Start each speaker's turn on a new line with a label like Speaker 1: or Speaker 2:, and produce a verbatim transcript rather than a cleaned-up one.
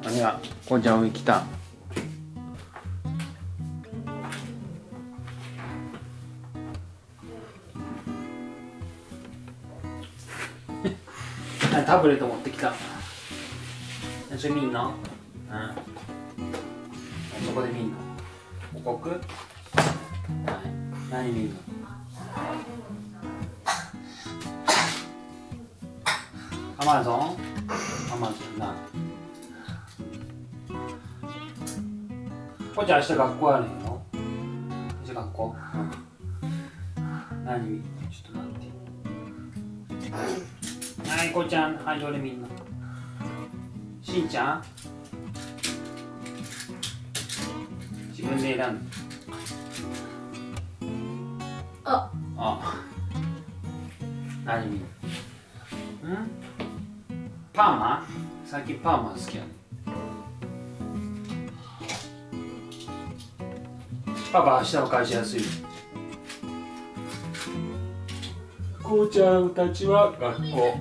Speaker 1: 何がこうちゃん上来た。タブレット持ってきた。それ見んの？うん。そこで見んの？ここ？はい。何見んの？アマゾン？アマゾンな。こっち明日学校あるんよ。明日学校？うん。何見んの？ちょっと待って。はい、こっちゃん、はい、どれ見んの？しんちゃん？自分で選んで。
Speaker 2: あ、
Speaker 1: あ、何見んの？ん？パーマ？最近パーマ好きやね。パパ、明日は会社休い。こうちゃんたちは学校。